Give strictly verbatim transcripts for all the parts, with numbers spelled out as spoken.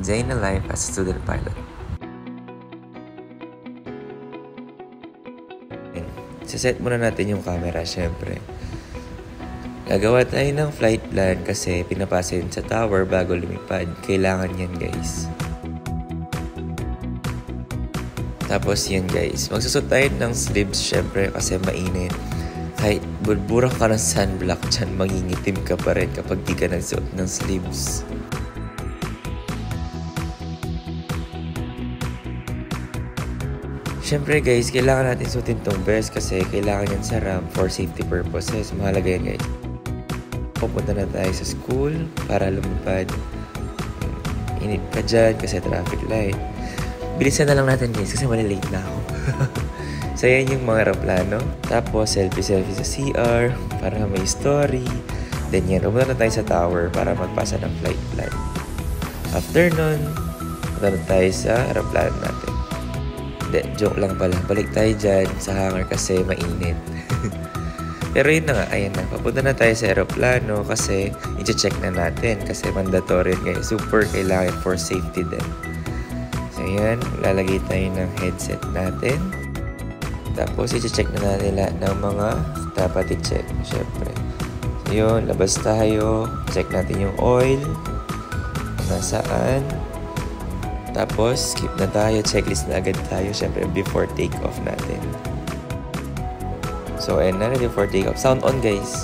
day in the life as a student pilot. Siset muna natin yung camera, syempre. Gagawa tayo ng flight plan kasi pinapasa yun sa tower bago lumipad. Kailangan yan, guys. Tapos yan, guys. Magsusot tayo ng sleeves, syempre, kasi mainit. Kahit burburang ka ng sunblock dyan, mangingitim ka pa rin kapag di ka nagsuot ng sleeves. Siyempre guys, kailangan natin suotin tong vest kasi kailangan yan sa ramp for safety purposes. Mahalaga yan, guys. Pupunta na tayo sa school para lumipad. Init ka dyan kasi traffic light. Bilisan na lang natin, guys, kasi malilate na ako. So yan yung mga aeroplano. Tapos selfie-selfie sa C R para may story. Then yan, pumunta na tayo sa tower para magpasa ng flight plan. After nun, pumunta na tayo sa aeroplano natin. De, joke lang pala. Balik tayo dyan sa hangar kasi mainit. Pero yun na nga, ayan na. Papunta na tayo sa aeroplano kasi i-check na natin kasi mandatory yun, guys. Super kailangan for safety din. So yan, lalagay tayo ng headset natin. Tapos i-check na natin lahat ng mga dapat i-check. Siyempre. So yun, labas tayo. Check natin yung oil. Nasaan. Tapos, skip na tayo. Checklist na agad tayo. Siyempre, before take-off natin. So, ayan na. Ready for take-off. Sound on, guys.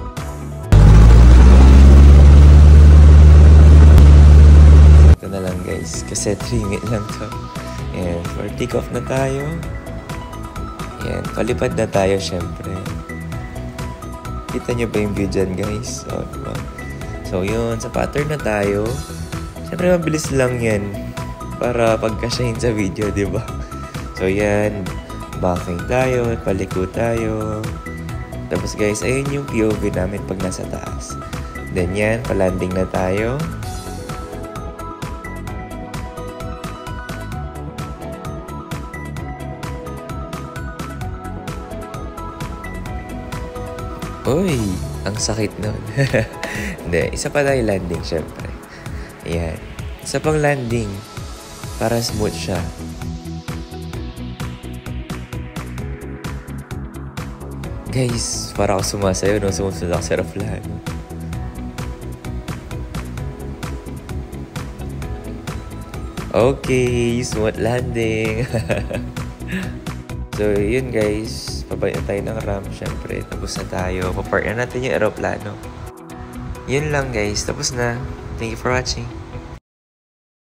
Ito na lang, guys. Kasi three minutes lang to. Ayan. For take-off na tayo. Ayan. Palipad na tayo, siyempre. Kita nyo ba yung view dyan, guys? So, diba? So, yun. Sa pattern na tayo. Siyempre, mabilis lang yan. Para pagkasyahin sa video, di ba? So, yan. Banking tayo. Paliko tayo. Tapos, guys, ayun yung P O V namin pag nasa taas. Then, yan. Palanding na tayo. Uy! Ang sakit nun. Hindi. Isa pa tayo landing, syempre. Ayan. Isa pang landing. Para smooth siya. Guys, para ako sumasayo nung sumusunod ako sa aeroplano. Okay, smooth landing. So, yun guys. Pabalik na tayo ng ramp, syempre. Tapos na tayo. Papark na natin yung aeroplano. Yun lang guys. Tapos na. Thank you for watching.